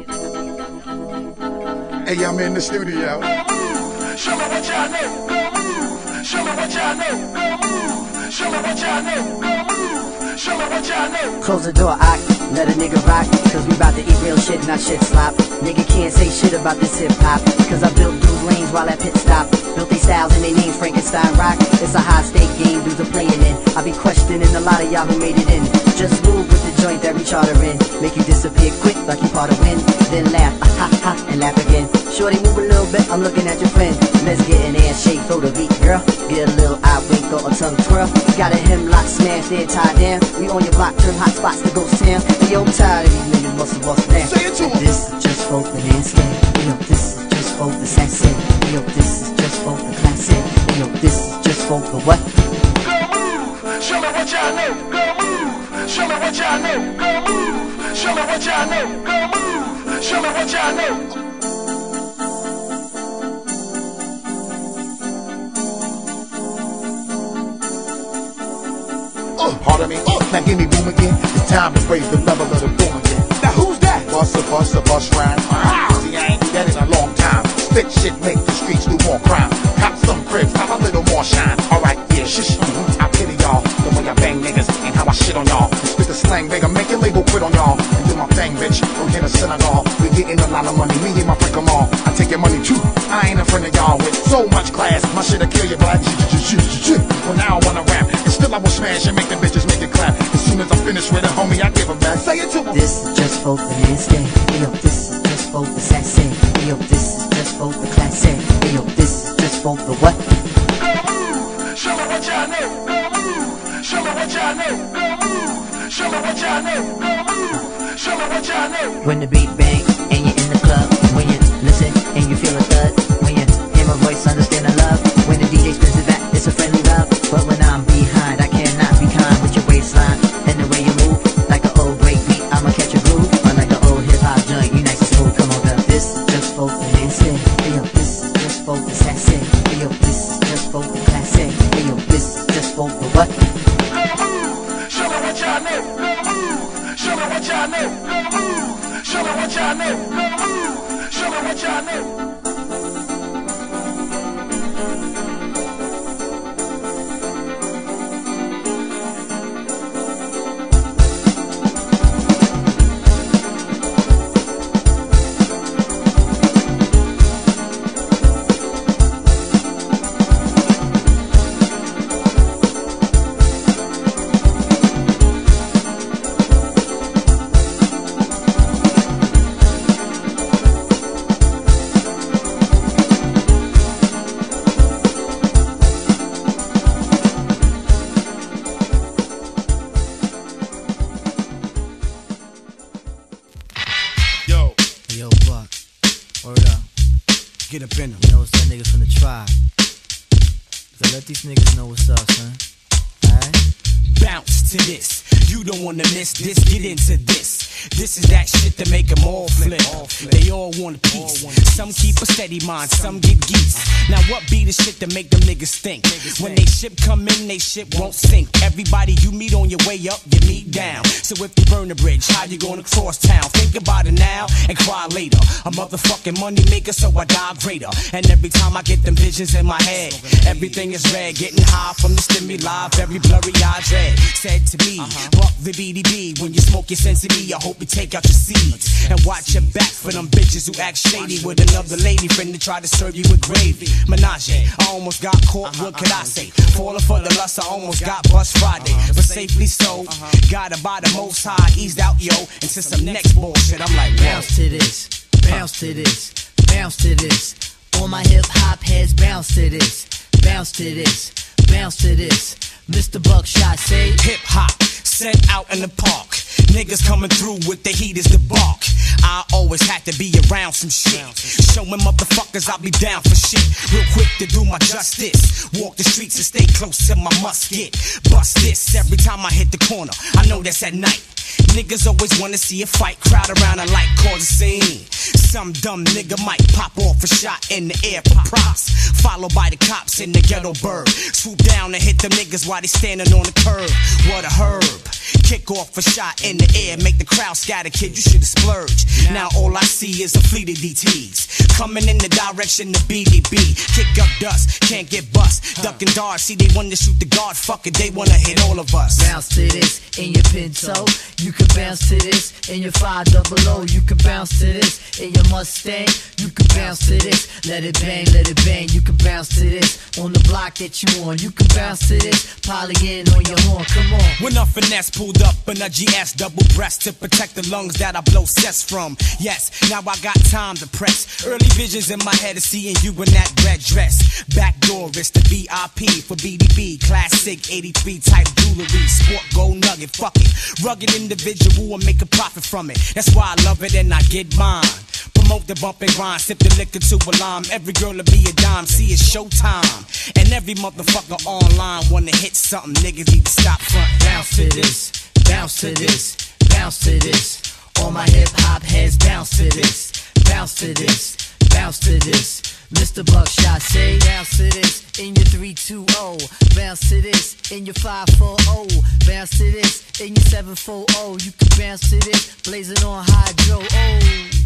Hey, I'm in the studio. Go move, show me what y'all know. Go move, show me what y'all know. Go move, show me what y'all know. Go move, show me what y'all know. Close the door, I let a nigga rock. Cause we bout to eat real shit, not shit slop. Nigga can't say shit about this hip hop. Cause I built dudes lanes while at pit stop. Built these styles and they names Frankenstein rock. It's a high stake game, dudes are playing in. I be questioning a lot of y'all who made it in. Just move with the joint that we charter in. Make you disappear quick like you part of wind. Then laugh, ah, ha ha, and laugh again. Shorty move a little bit, I'm looking at your friend. Let's get an ass shake, throw the beat, girl. Get a little eye wink or a tongue twirl. Got a hemlock smashed there, tied down. We on your block, turn hot spots to ghost town. And yo, I'm tired of these niggas muscle bust down. Say it to him. This is just for the landscape. Yo, this is just for the sensei. Yo, this is just for the classic. Yo, this is just for the what? Go move, show me what y'all know. Go move, show me what y'all know. Go move, show me what y'all know. Go move, show me what y'all know. Uh, pardon me. Uh, now give me boom again. It's time to raise the level of the boom again. Now who's that? Busta, Busta, Bust rhyme. Ah, see, I ain't do that in a long time. Stick shit make the streets do more crime. Cop some cribs, have a little more shine. Alright, yeah, shush. Mm-hmm. I pity y'all, the way I bang niggas and how I shit on y'all. Spit the slang, nigga, make your label quit on y'all. And do my thing, bitch. Don't hit a synagogue. We getting a lot of money, me and my freak them all. I take your money too. I ain't a friend of y'all with so much class. My shit'll kill you, but well, now I wanna rap. And still I will smash and make the bitches make it clap. As soon as I finish with it, homie, I give them back. Say it to them. This is just for the landscape. Yo, this is just for the sassy. Yo, this is just for the classic. Yo, this is just for the what? Go move, show me what y'all know. Go move, show me what y'all know. Go move, show me what y'all know. Go move, show me what y'all know. When the beat bang and you're in the club. When you listen and you feel a thud. When you hear my voice, understand the love. When the D J spins it back, it's a friendly love. But when I'm behind, I cannot be kind with your waistline and the way you move. Like an old break beat, I'ma catch a groove. Or like an old hip hop joint, you nice and smooth. Come on, girl. This is just for the landscape. Yo, this is just for the sassy. Yo, this is just for the classic. Yo, this is just for the what? Go move, show me what y'all know. Go move, show me what y'all know. Go move, show me what y'all know. Go move, show me what y'all know. up in them. You know it's that nigga from the tribe. So let these niggas know what's up, son. Alright? Bounce to this. You don't wanna miss this. Get into this. This is that shit to make them all flip. They all want a piece. Some keep a steady mind, some get geese. Now what be the shit to make them niggas think? When they ship come in, they ship won't sink. Everybody you meet on your way up, you meet down. So if you burn the bridge, how you gonna cross town? Think about it now and cry later. A motherfucking money maker, so I die greater. And every time I get them visions in my head, everything is red. Getting high from the stimuli, very blurry eye dread. Said to me, buck the B D B. When you smoke your sense of me, I hope you take out your seeds and watch your back for them bitches who act shady with another lady friend to try to serve you with gravy. Menage, I almost got caught, what could I say? Falling for the lust, I almost got bust Friday, but safely so. Gotta buy the most high, eased out yo, into some next bullshit. I'm like, bounce to this, bounce to this, bounce to this. All my hip hop heads bounce to this, bounce to this, bounce to this. Mister Buckshot say hip hop, set out in the park. Niggas coming through with the heat is the bark. I always had to be around some shit. Showing motherfuckers I'll be down for shit. Real quick to do my justice. Walk the streets and stay close to my musket. Bust this every time I hit the corner. I know that's at night. Niggas always wanna see a fight. Crowd around and like cause a scene. Some dumb nigga might pop off a shot in the air for props. Followed by the cops in the ghetto bird. Swoop down and hit them niggas while they standing on the curb. What a herb. Kick off a shot in the air, make the crowd scatter, kid, you should've splurged. Now all I see is a fleet of D Ts coming in the direction of B D B. Kick up dust, can't get bust. Duck and dart, see they wanna shoot the guard. Fuck it, they wanna hit all of us. Bounce to this in your Pinto. You can bounce to this in your five double O. You can bounce to this in your Mustang. You can bounce to this, let it bang, let it bang. You can bounce to this on the block that you on. You can bounce to this, polygon on your horn. Come on. When I finesse pulled up in a G S double breast to protect the lungs that I blow cess from. Yes, now I got time to press. Early visions in my head of seeing you in that red dress. Back door, it's the V I P for B D B. Classic eighty-three type jewelry. Sport gold nugget, fuck it. Rugged individual and make a profit from it. That's why I love it and I get mine. Promote the bump and grind, sip the liquor to a lime. Every girl will be a dime, see it's showtime. And every motherfucker online wanna hit something, niggas need to stop front. Bounce to this, bounce to this, bounce to this. All my hip hop heads bounce to this, bounce to this, bounce to this. Mister Buckshot say bounce to this in your three two oh. Bounce to this in your five four oh. Bounce to this in your seven four oh. You can bounce to this, blazing on hydro. Oh.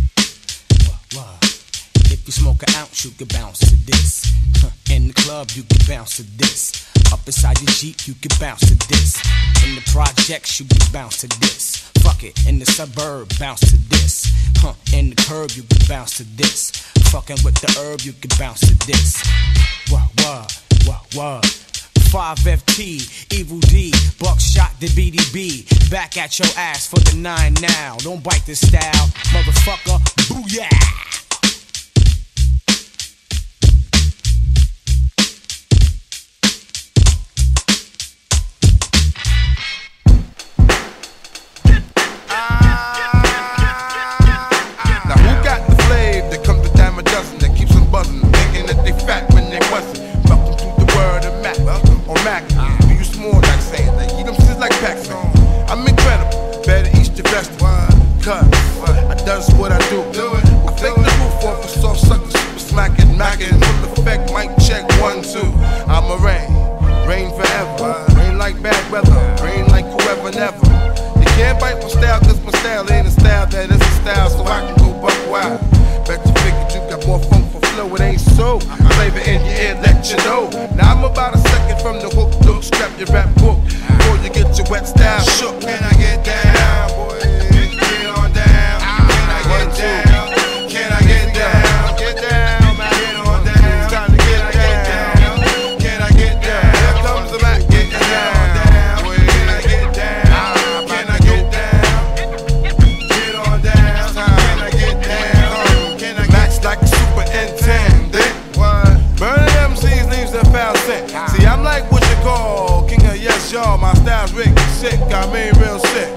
If you smoke an ounce, you can bounce to this. Huh. In the club, you can bounce to this. Up inside your Jeep, you can bounce to this. In the projects, you can bounce to this. Fuck it, in the suburb, bounce to this. Huh. In the curb, you can bounce to this. Fucking with the herb, you can bounce to this. Wah, wah, wah, wah. five F T, Evil D, Buckshot the B D B. Back at your ass for the nine now. Don't bite this style, motherfucker. Booyah! Mack, do you small like saying that? Eat them shit like Pac-Man. I'm incredible, better eat your vegetable. Cause I does what I do. I think the roof off a soft sucker, super smacking, macking. Full effect, mic check, one, two. I'm a rain, rain forever. Rain like bad weather, rain like whoever, never. You can't bite my style, cause my style ain't a style that is a style, so I can go buck wild. Bet you figured you got more funk for flow, it ain't so. Flavor in your ear, let you know. Now I'm about a second from the hook, look, scrap your rap book before you get your wet style shook. Can I get down, boy? Get on down. Can I get down? Can I get down? Get down, man. Get on down. It's time to get down. Can I get down? Here comes the Mack, get down. Can I get down? Can I get down? Get on down. Can I get down? Can I Mack's like a superintendent. What? Burning M Cs leaves them foul scent. See, I'm like what you call king of yes, y'all. My style's wicked sick, I mean real sick.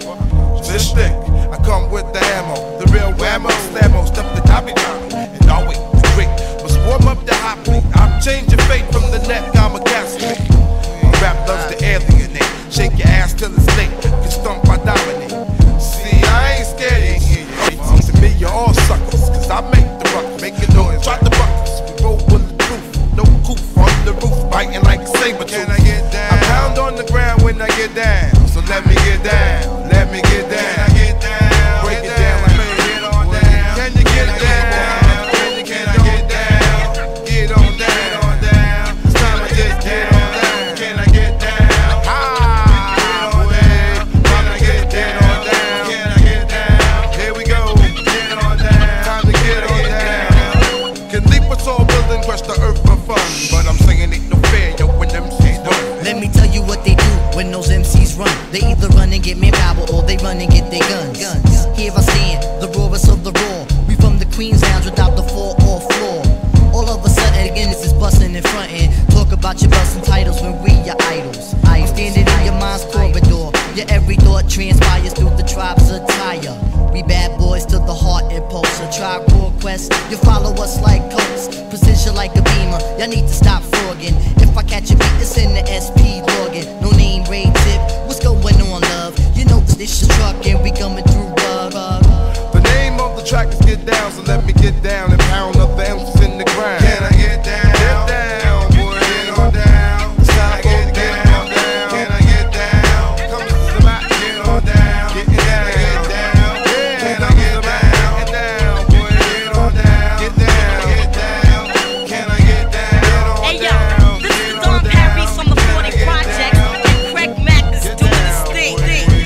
biting like a saber tooth. Can I get down? I pound on the ground when I get down. So let me get down, let me get down. Can I get down? Break it down like me. Get on down. Can you get down? Can you get down? Get on down. It's time to just get on down. Can I get down? Ah, boy. Can I get down? Can I get down? Here we go. Get on down. Time to get on down. Can leap a tall building, crush the earth for fun, but I'm saying it no fair, yo, when them C's done. Let me tell you what they do when those M Cs run. They either run and get manpower or they run and get their guns. guns. Here I stand, the rawest of the raw. We from the Queen's Lounge without the four or floor. All of a sudden, again, this is bustin' and frontin'. Talk about your bustin' titles when we your idols. I standing in your mind's corridor. Your every thought transpires through the tribe's attire. We bad boys to the heart impulse. A tribe core quest, you follow us like cults. Precision like a beamer, y'all need to stop frogging. If I catch a beat, it's in the S P login. No name, raid tip, what's going on, love? You know this is truckin', we coming through rug. The name of the track is Get Down, so let me get down and pound up the ounces in the ground. Can I get down? Get down, boy. Get on down. It's time to get down. Can I get down? Come to the Mack. Get on down. Get down. Get down. Can I get down? Get down, boy. Get on down. Get down. Get down. Can I get down? Hey yo, this is Don Perry from the forty Project, and Craig Mack is doing his thing.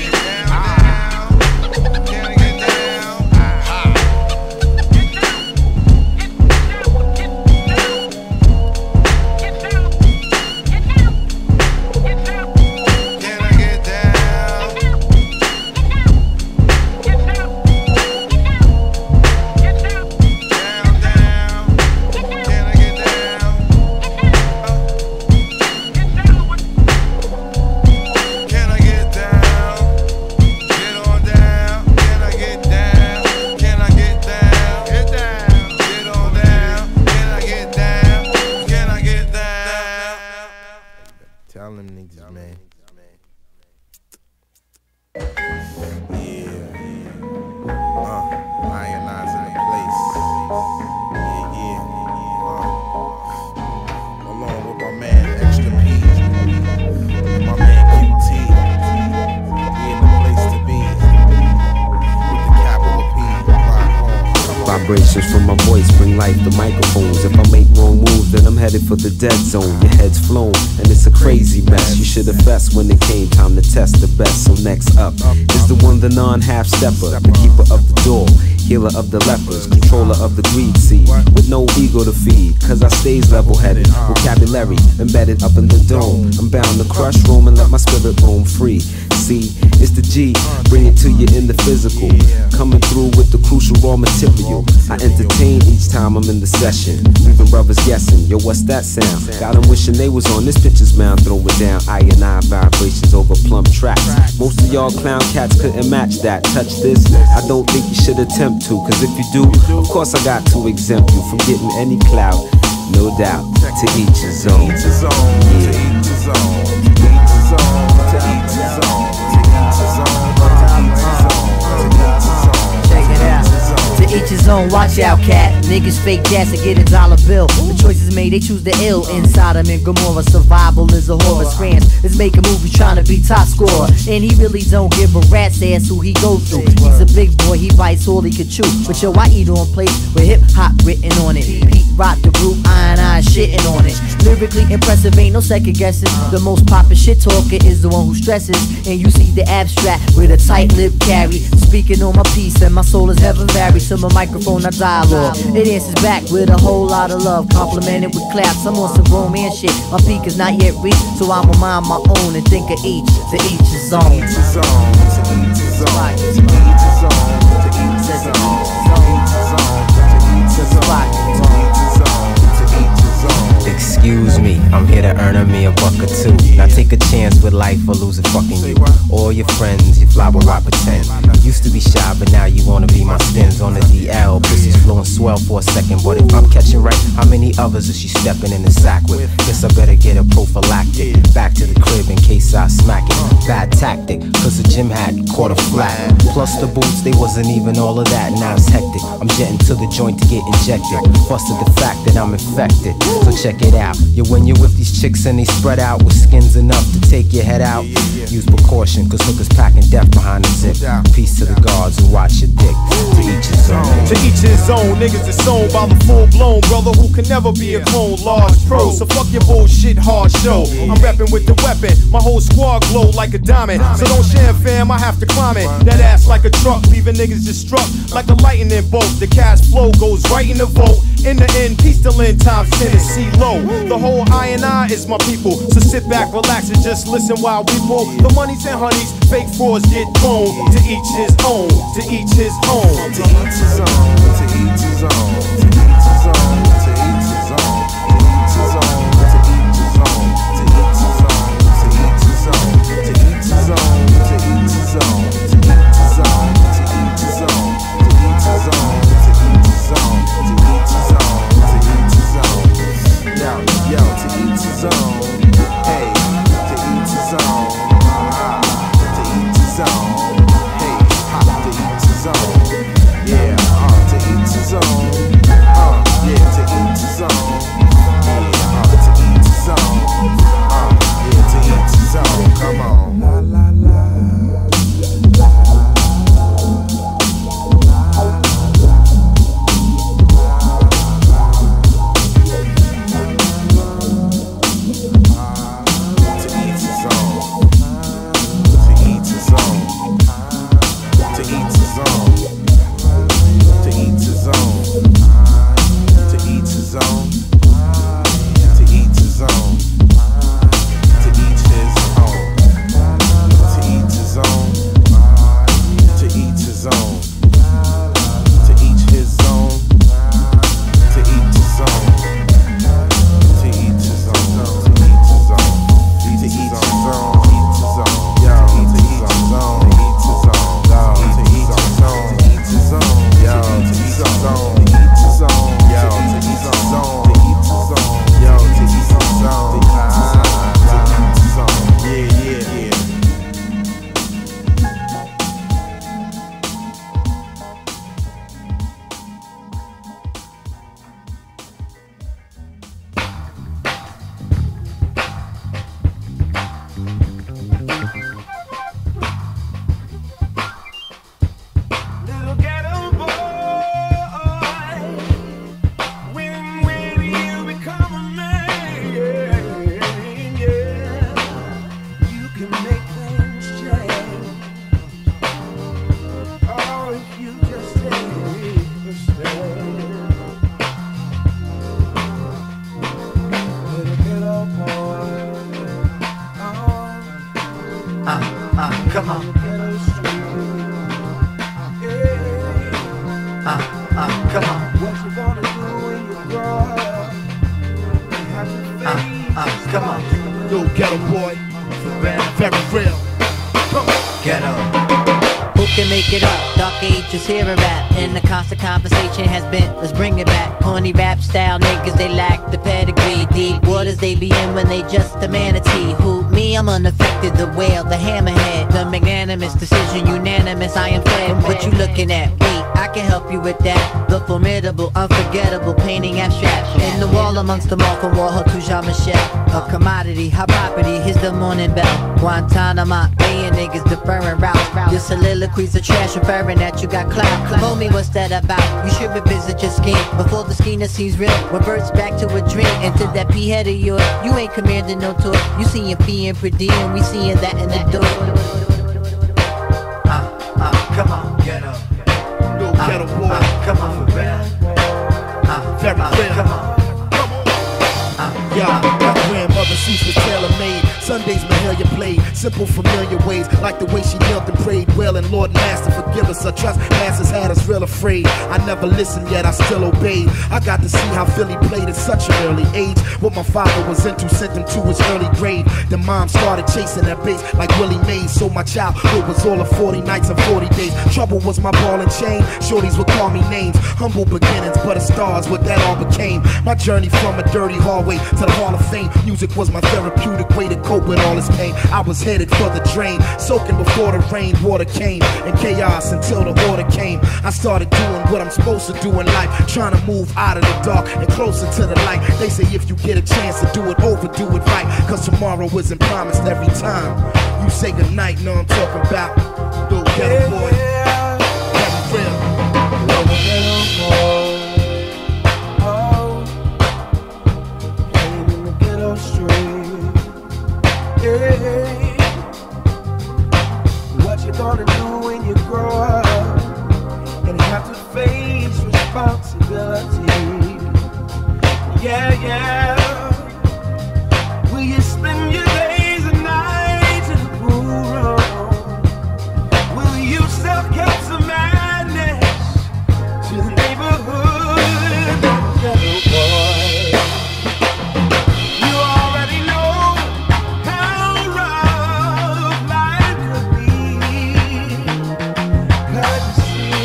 Tell them niggas, man. Uh, I N I's in the place. Yeah, yeah. Uh, along with my man Extra P, my man Q T. We in the place to be. With the capital P. Rock on. Vibrations from my voice bring life to microphones. If I make wrong moves, then I'm headed for the dead zone. Your head's flown, and it's a crazy mess. You should have fessed when it came time to test the best. So next up is the one, the non-half stepper, the keeper of the door, healer of the lepers, controller of the greed seed, with no ego to feed. Cause I stays level-headed, vocabulary embedded up in the dome. I'm bound to crush roam and let my spirit roam free. See, it's the G, bring it to you in the physical, coming through with the crucial raw material. I entertain each time I'm in the session, leaving brothers guessing, yo, what's that sound? Got them wishing they was on this pitcher's mound, throw it down. I N I vibrations over plump tracks. Most of y'all clown cats couldn't match that. Touch this, I don't think you should attempt to, cause if you do, of course I got to exempt you from getting any clout. No doubt, to each his own. To each his own, to each his own, to each his own, to each his own, to each his own, to each his own, to each his own. Check it out. To each his own, watch out, cat. Niggas fake gas and get a dollar bill. The choices made, they choose the ill. Inside him in Gomorrah, survival is a horror. France is making movies trying to be top scorer, and he really don't give a rat's ass who he go through. He's a big boy, he bites all he could chew. But yo, I eat on plates with hip hop written on it. Pete rock the group, I N I shitting on it. Lyrically impressive, ain't no second guessing. The most poppin' shit talker is the one who stresses, and you see the abstract with a tight lip carry. Speaking on my piece, and my soul is heaven varied. To my microphone, I dialogue. It answers back with a whole lot of love, complimented with claps. I'm on some grown man shit. My peak is not yet reached, so I'ma mind my own and think of each. To each his own. To each his own. To each his own. To each his own. To each his own. To each his own. Excuse me, I'm here to earn me a buck or two. Now take a chance with life or lose it fucking you. All your friends, you fly where I pretend. You used to be shy, but now you wanna be my spins on the D L. Pussy's flowing swell for a second, but if I'm catching right, how many others is she stepping in the sack with? Guess I better get a prophylactic. Back to the crib in case I smack it. Bad tactic, cause the gym had caught a flat. Plus the boots, they wasn't even all of that, now it's hectic. I'm jetting to the joint to get injected. Busted the fact that I'm infected, so check it out. Your when you're with these chicks and they spread out with skins enough to take your head out, yeah, yeah, yeah. use precaution, cause hookers packing death behind the zip. Peace to the guards who watch your dick. To each his own. To each his own. Niggas is sold by the full blown brother who can never be a clone. Large pro, so fuck your bullshit hard show. I'm reppin' with the weapon. My whole squad glow like a diamond. So don't share, fam, I have to climb it. That ass like a truck, leaving niggas just struck like a lightning bolt. The cash flow goes right in the vote. In the end, peace to Lynn times Tennessee low. The whole I N I is my people. So sit back, relax, and just listen while we pull. The monies and honeys, fake frauds get thrown. To each his own, to each his own. To each his own, to each his own, to each his own, to each his own, to each his own, to each his own, to each his own, to each his own, to each his own, to each his own, to each his own, to each his own, to each his own, to each his own, to each his own, to each his own. Yo, yo, to each his own. Hey, to each his own. Ah, to each his own. Hey, ha, to each his own. Yeah, uh, to each his own. Uh, yeah, to each his own. Yeah, uh, to each his own. Uh, yeah, to each his own. Come on. La la la. Just the manatee, who me, I'm unaffected. The whale, the hammerhead, the magnanimous decision, unanimous. I am fed. What you looking at? Wait, I can help you with that. The formidable, unforgettable, painting abstract. In the wall amongst them all, from Warhol to Jean-Michel. A commodity, high property. Here's the morning bell. Guantanamo, laying niggas deferring routes. Your soliloquies are trash, referring that you got clout. Tell me what's that about? You should revisit your scheme before the scheme that seems real reverts back to a dream. Into that pea head of yours, you ain't commanding no tour. You seeing fee and per diem, we seeing that in the door. Uh, uh, come on, Ghetto. No Ghetto boy. Uh, come on, for real. Uh, Very uh, real. come on. Uh, yeah, my grandmother suits was tailor-made. Sundays Mahalia played simple familiar ways, like the way she knelt and prayed. Well, and Lord Master forgive us, our trespasses had us real afraid. I never listened yet, I still obeyed. I got to see how Philly played at such an early age. What my father was into sent him to his early grave. Then mom started chasing that bass like Willie Mays. So my childhood was all of forty nights and forty days. Trouble was my ball and chain, shorties would call me names. Humble beginnings, but a star's what that all became. My journey from a dirty hallway to the Hall of Fame. Music was my therapeutic way to cope cope with all this pain. I was headed for the drain, soaking before the rain. Water came and chaos until the order came. I started doing what I'm supposed to do in life, trying to move out of the dark and closer to the light. They say if you get a chance to do it over, do it right, cause tomorrow isn't promised every time you say goodnight. Know I'm talking about little ghetto boy, very real. Little ghetto boy, oh, playing in the ghetto street. Yeah, what you gonna do when you grow up and have to face responsibility? Yeah, yeah. Will you spend your days and nights in the pool room? Will you sell cats of madness to the neighborhood ghetto boy? You already know how rough life could be, 'cause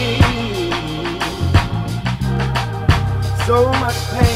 you see so much pain.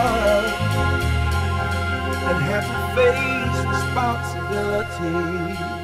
And have to face responsibility.